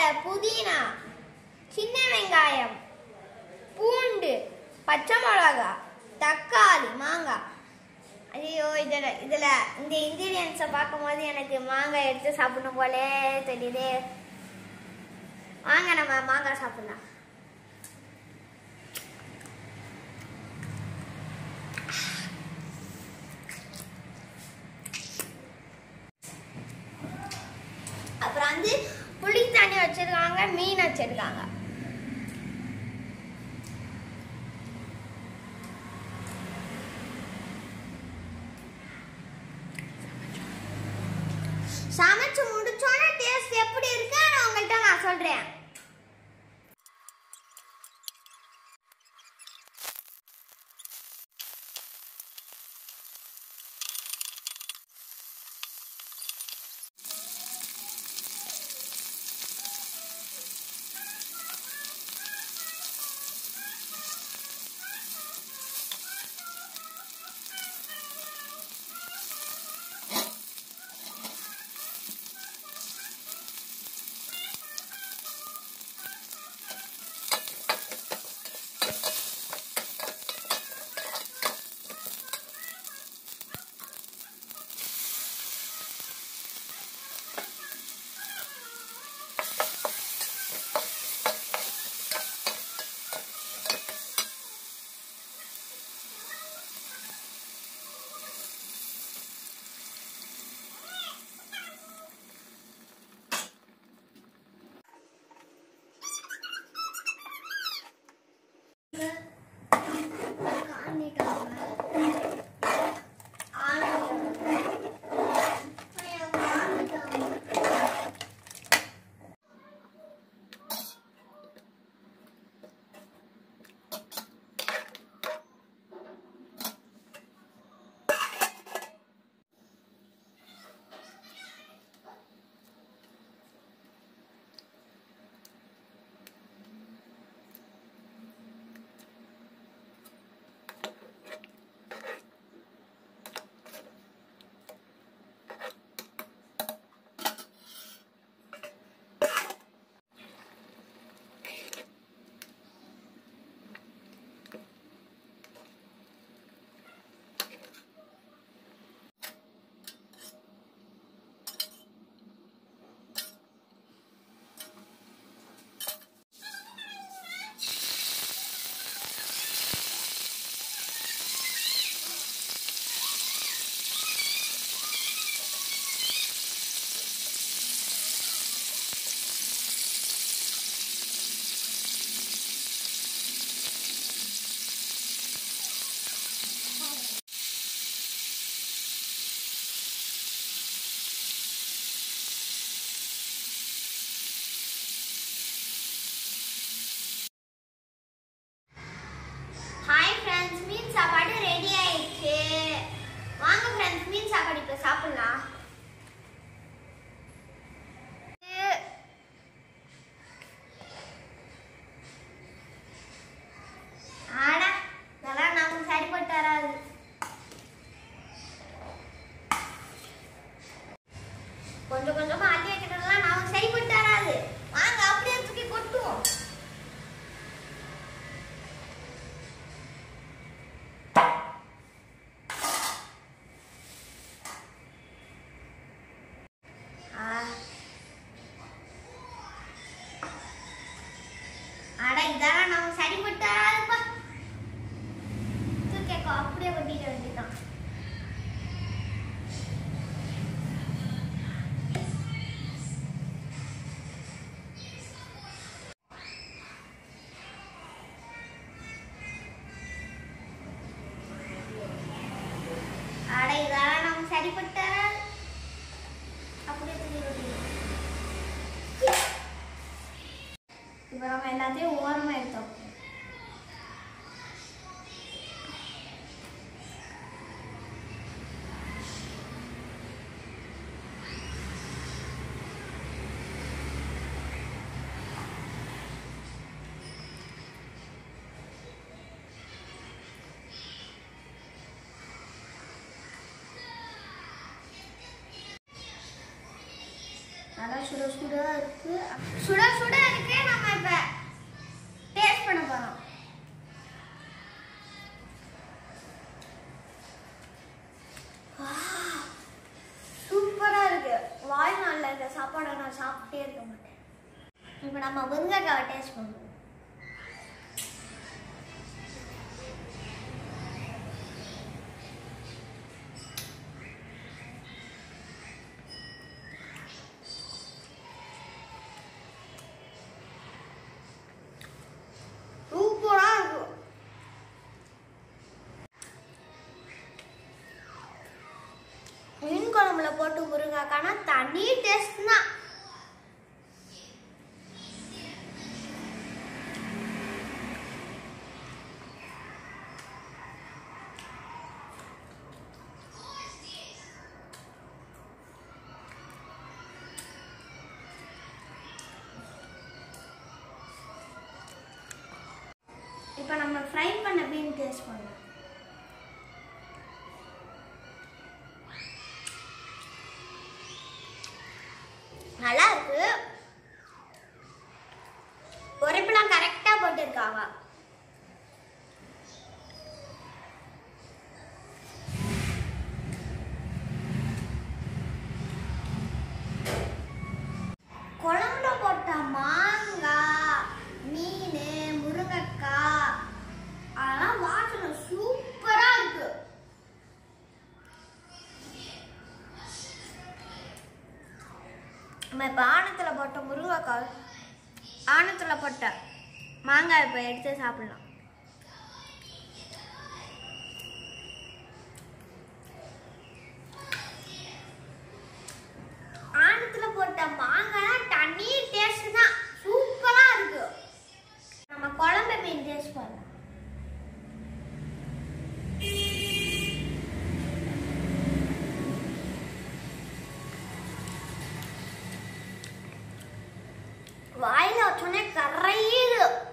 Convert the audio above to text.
புதினா, சின்ன வெங்காயம், பூண்டு, பச்சை மிளகா, தக்காளி, மாங்காய். ஐயோ, இதில் இந்த இன்கிரீடியன்ஸை பார்க்கும்போது எனக்கு மாங்காய் எடுத்து சாப்பிடணும் போலே தெரியுது. வாங்க நம்ம மாங்காய் சாப்பிடலாம். அப்புறம் வந்து புளி தண்ணி வச்சிருக்காங்க, மீன் வச்சிருக்காங்க. சமைச்சு முடிச்சோன்னா டேஸ்ட் எப்படி இருக்கு உங்கள்கிட்ட நான் சொல்றேன். ஹாய் ஃப்ரெண்ட்ஸ், மீன் சாப்பாடு ரெடி ஆயிடுச்சு. வாங்க ஃப்ரெண்ட்ஸ், மீன் சாப்பாடு இப்போ சாப்பிடலாம். ஆடா, இதெல்லாம் நமக்கு சரிப்பட்டு வராது. கொஞ்சம் கொஞ்சமா அள்ளி வைக்கிறதெல்லாம் நமக்கு சரிப்பட்டு வராது. வாங்க அப்படியே தூக்கி கொட்டுவோம். இதெல்லாம் நமக்கு சரிப்பட்டு வராதுப்பா. தூக்கி அப்படியே கொட்டிட வேண்டியதான். இதெல்லாம் நமக்கு சரிப்பட்டு வராது. அப்படியே தூக்கி கொட்டிடும். இப்போ நம்ம எல்லாத்தையும் ஓரமா எடுத்தோம். நல்லா சுட சுட இருக்கு. சுட இப்போ நம்ம முருங்கைக்காவை டேஸ்ட் பண்ணுவோம். சூப்பரா இருக்கும். மீன் குழம்புல போட்டு முருங்கைக்கானா தனி டேஸ்ட் தான். இப்போ நம்ம ஃப்ரை பண்ண மீன் டேஸ்ட் பண்ணலாம். நல்லா இருக்கு. உரைப்பெல்லாம் கரெக்டா போட்டுருக்காங்க. குழம்புல போட்ட மாங்காய், மீன், முருங்கைக்காய் அதெல்லாம் வாசனை சூப்பரா இருக்கு. நம்ம இப்போ ஆணத்தில் போட்ட முருங்கைக்காய், ஆணத்தில் போட்ட மாங்காய் இப்போ எடுத்து சாப்பிடலாம். ஆணத்தில் போட்ட மாங்காய் தனி டேஸ்ட் தான். சூப்பரா இருக்கு. நம்ம குழம்பு மீன் டேஸ்ட் பண்ணலாம். வாயில வச்சோடனே கரையுது.